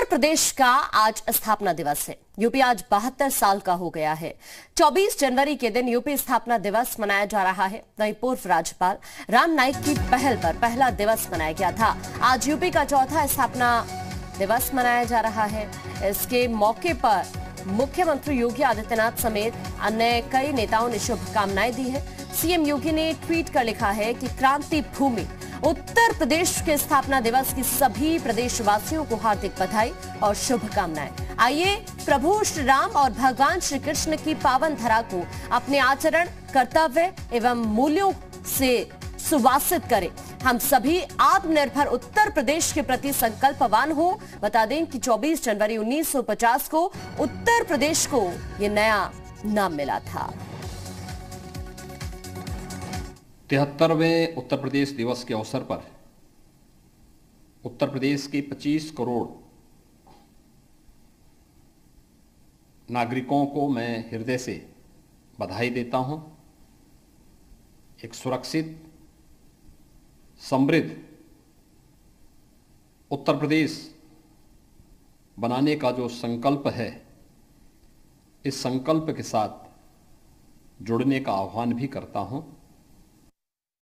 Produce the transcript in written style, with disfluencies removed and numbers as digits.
प्रदेश का आज स्थापना दिवस है। यूपी आज 72 साल का हो गया है। 24 जनवरी के दिन यूपी स्थापना दिवस मनाया जा रहा है। वहीं पूर्व राज्यपाल राम नाईक की पहल पर पहला दिवस मनाया गया था। आज यूपी का चौथा स्थापना दिवस मनाया जा रहा है। इसके मौके पर मुख्यमंत्री योगी आदित्यनाथ समेत अन्य कई नेताओं ने शुभकामनाएं दी है। सीएम योगी ने ट्वीट कर लिखा है कि क्रांति भूमि उत्तर प्रदेश के स्थापना दिवस की सभी प्रदेशवासियों को हार्दिक बधाई और शुभकामनाएं। आइए प्रभु श्री राम और भगवान श्री कृष्ण की पावन धरा को अपने आचरण, कर्तव्य एवं मूल्यों से सुवासित करें। हम सभी आत्मनिर्भर उत्तर प्रदेश के प्रति संकल्पवान हो। बता दें कि 24 जनवरी 1950 को उत्तर प्रदेश को ये नया नाम मिला था। 73वें उत्तर प्रदेश दिवस के अवसर पर उत्तर प्रदेश के 25 करोड़ नागरिकों को मैं हृदय से बधाई देता हूं। एक सुरक्षित, समृद्ध उत्तर प्रदेश बनाने का जो संकल्प है, इस संकल्प के साथ जुड़ने का आह्वान भी करता हूं।